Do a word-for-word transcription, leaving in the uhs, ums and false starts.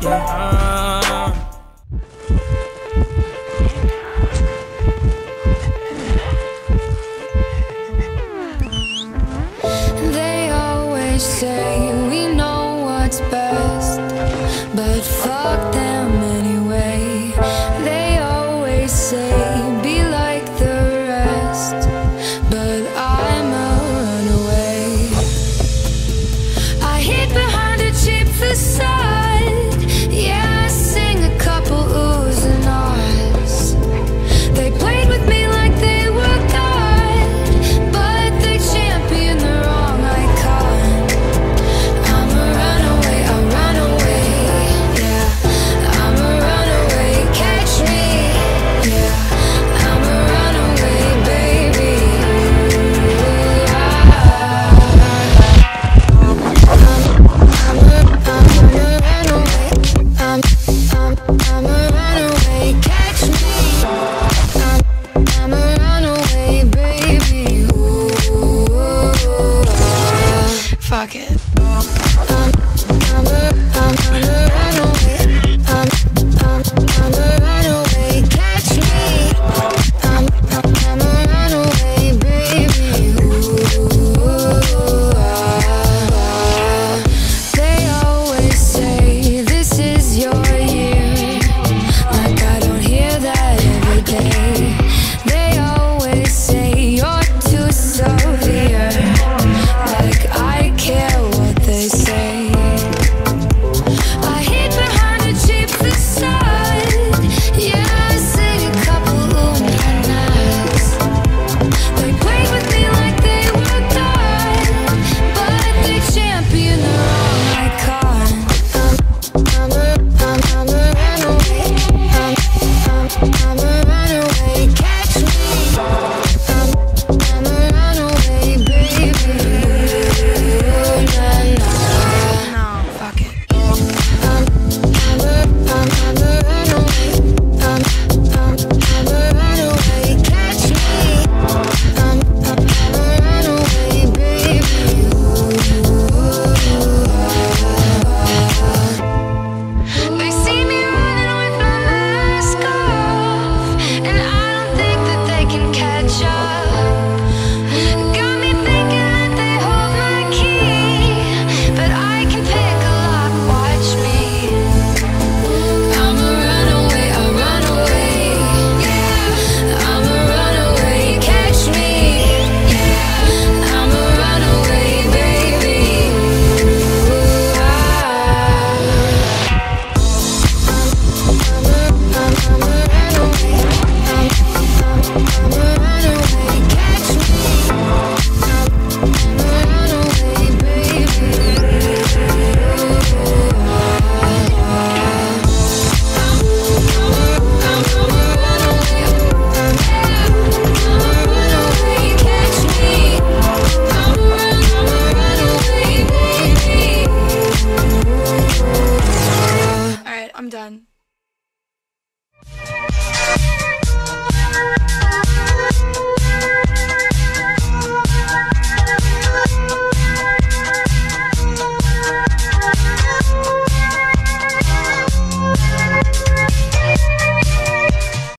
They always say we know what's best, but fuck them anyway. They always say be like the rest, but I'm a runaway. I hid behind a cheap facade, yeah, I sing a couple oohs and ahs. They played with me like they were God, but they champion the wrong icon. I'm a runaway, I run away, yeah. I'm a runaway, catch me, yeah. I'm a runaway, baby. I'm, I'm, a, I'm a runaway, I'm, I'm, I'm a runaway, catch me. I'm, I'm a runaway, baby. Ooh, fuck it. I'm, I'm a, I'm, I'm a runaway. I'm, I'm, I'm a runaway, catch me. I'm, I'm, I'm a runaway, baby. Ooh, they always say this is your year, like I don't hear that every day. They always say you're too severe, like I care what they say. I hid behind a cheap facade, yeah, I sing a couple ooh na nas. They played with me like they were God, but they champion the wrong icon. I'm, I'm a, I'm, I'm a runaway. I'm, I'm, I'm a runaway, catch me. I'm, I'm a runaway, baby. Ooh, na, na. No, fuck it. I'm, I'm a, I'm, I'm a runaway. I'm, I'm, I'm a runaway, catch me. I'm, I'm, I'm a runaway, baby. They see me running with my mask off, and I don't think that they can catch up. Got me thinking that they hold my key, but I can pick a lock, watch me. I'm a runaway, I run away, yeah. I'm a runaway, catch me, yeah. I'm a runaway, baby. Ooh, ah. I'm a, I'm, I'm a runaway. I'm, I'm, I'm a runaway, catch me. I'm, I'm a runaway, baby. Ooh, ah. I'm, I'm, I'm a runaway. I'm, I'm a runaway, catch me. I'm a, I'm a runaway, baby. All right, I'm done.